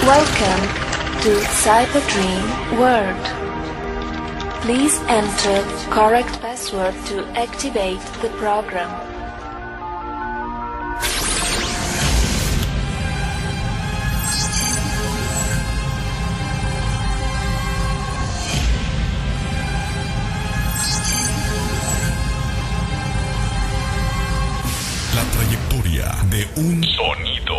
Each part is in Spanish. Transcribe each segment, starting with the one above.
Welcome to Cyber Dream World. Please enter correct password to activate the program. La trayectoria de un sonido.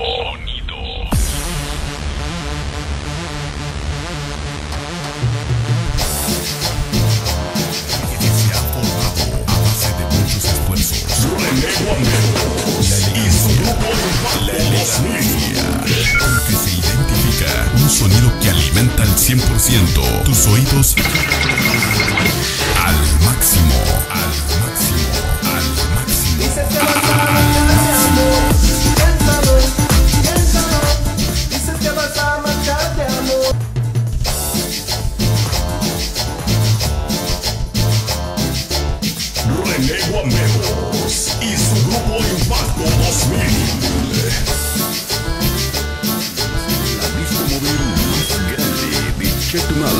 Que se ha formado a base de muchos esfuerzos. Y su grupo de elegancia, con que se identifica un sonido que alimenta al 100% tus oídos al máximo, al máximo, al máximo. René Guameros y su grupo Impacto 2000. La disco móvil más grande de Chetumal.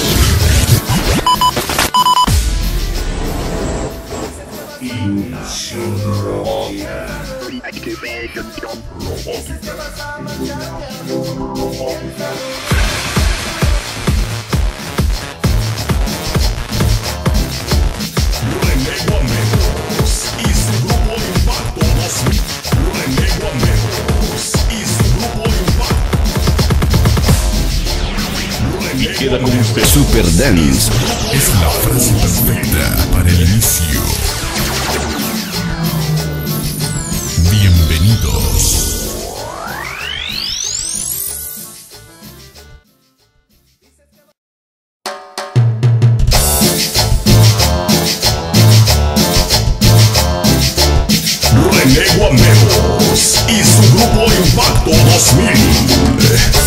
René Guameros y su grupo Impacto 2000. René Guameros y su grupo Impacto. Y queda con usted Super Dance es la frase perfecta para el inicio. Bienvenidos. René Guameros y su grupo Impacto 2000.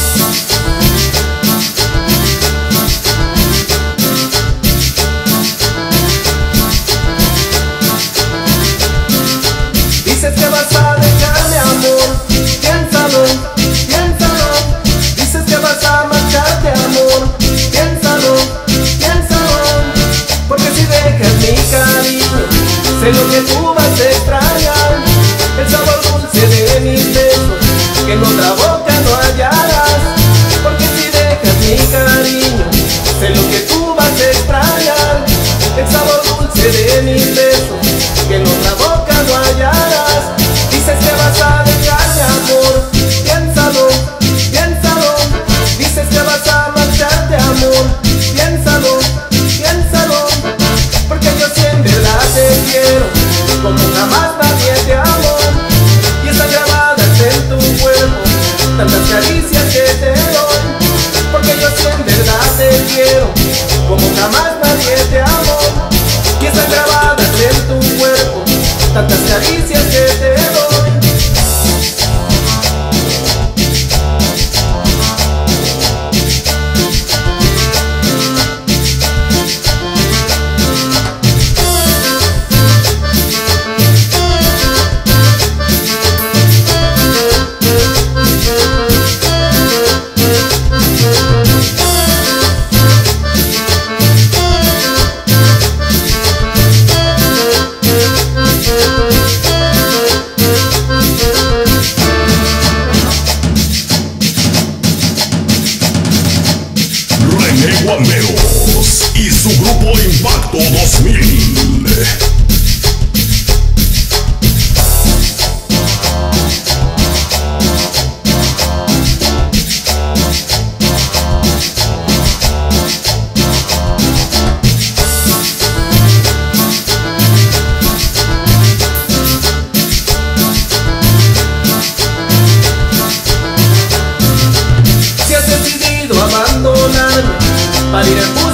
Dices que vas a dejarme, amor, piénsalo, piénsalo. Dices que vas a marcharte, amor, piénsalo, piénsalo. Porque si dejas mi cariño, sé lo que tú vas a extrañar. El sabor dulce de mis besos, que en otra boca no hallarás. Porque si dejas mi cariño, sé lo que tú vas a extrañar. El sabor dulce de mis besos, que en otra boca no hallarás. Dices que vas a dejarme, amor, piénsalo, piénsalo. Dices que vas a marcharte, amor, piénsalo, piénsalo. Porque yo siempre la te quiero, como jamás nadie te amó. Y están grabadas en tu cuerpo tantas caricias que te doy. Porque yo siempre la te quiero, como jamás nadie te amó. Y están grabadas en tu cuerpo tantas caricias que te doy. René Guameros y su grupo Impacto 2000. Si has decidido abandonarme para ir al